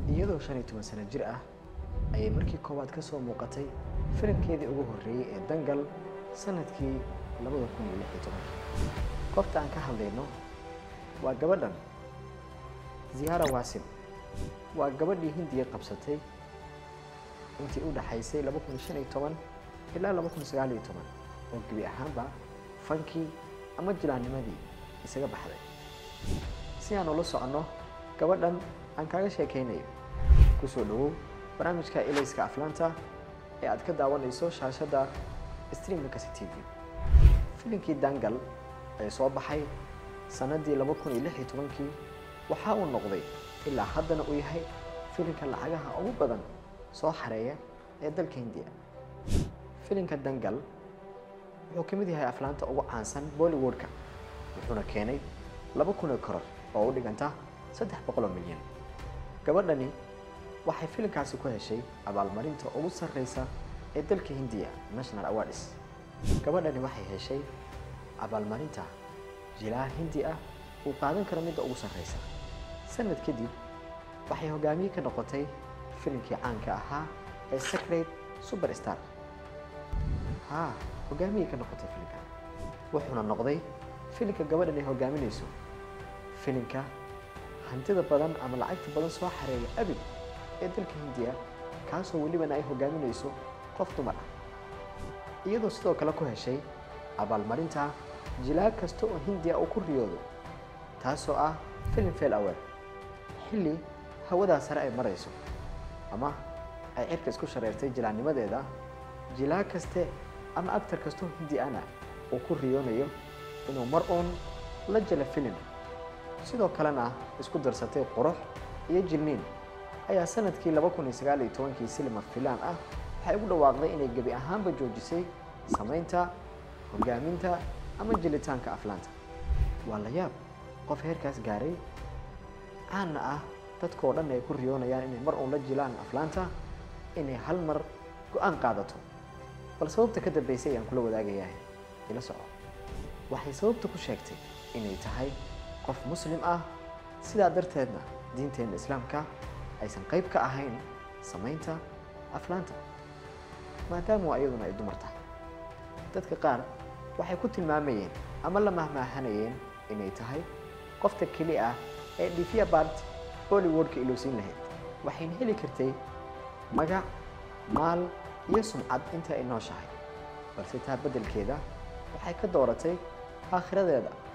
iyadoo 15 sano jir ah ayay markii koowaad ka soo muuqatay filimkeedii ugu horreeyay ee Dangal sanadkii 2016. Qofta aan ka hadlayno waa gabadhan Zihara Wasim. waa gabadhii Hindiya qabsatay intii u dhaxaysay 2015 ilaa 2019 oo gabi ahaanba fankii ama jilaanimadii isaga baxday. Si aan ula socono gabadhan aan kaaga sheekeynayo, ku soo dhawow barnaamijka Ilayska Aflaanta ee aad ka daawanayso shaashada Streamless TV. Filimkii Dangal ee soo baxay sanadii 2016 waxa uu noqday ilaa haddana uu yahay filimka lacagaha ugu badan soo xareeya ee dalka Hindiya. Filimka Dangal wuxuu ka mid yahay aflaanta ugu caansan Bollywoodka, wuxuuna keenay 2,000 karoor oo u dhiganta 300 milyan. Gabadhani waxay filimkaasi ku heshay abaalmarinta ugu sarreysa ee dalka Hindiya, National Awards. Gabadhani waxay heshay abaalmarinta jilaa Hindi ah oo qaadan kara midda ugu sarreysa. Sanad kadib waxay hogaamiye ka noqotay filimkii caanka ahaa ee Secret Superstar. hogaamiye ka noqotay filimka wuxuuna noqday filimka gabadhan ay hogaaminayso filimka hantida badan ama lacagta badan soo xareeya abid ee dalka Hindiya, kaasoo weliba ay hogaaminayso qof dumar ah, iyadoo sidoo kale ku heshay abaalmarinta jilaa kasta oo Hindiya uu ku riyoodo, taasoo ah Filmfare Award. xilli hawada sare ay marayso ama ay cirka isku shareertay jilaanimadeeda, jilaa kaste ama actor kasto Hindi ana oo ku riyoonayo inuu mar uun la jila filim, sidoo kalena isku darsatay qurux iyo jilniin, ayaa sanadkii 2019 silma filaan ah waxay ugu dhawaaqday inay gabi ahaanba joojisay samaynta, hogaaminta ama jilitaanka aflaanta. waa la yaab qof heerkaas gaaray caana ah dadkoo dhan ay ku riyoonayaan inay mar uun la jilaan aflaanta inay hal mar go'aan qaadato. bal sababta ka dambeysay ayaan kula wadaagayaa ila soco. waxay sababta ku sheegtay inay tahay qof muslim ah, sidaa darteedna diinteena islaamka aysan qayb ka ahayn samaynta aflaanta, maadaama ayaduna ay dumar tahay. dadka qaar waxay ku tilmaamayeen ama la mahmaahanayeen inay tahay qofta keli ah ee dhifiya bart Bollywoodka iloosin lahayd, waxayna heli kartay magac, maal iyo sumcad inta ay nooshahay, balse taa beddelkeeda waxay ka dooratay aakhiradeeda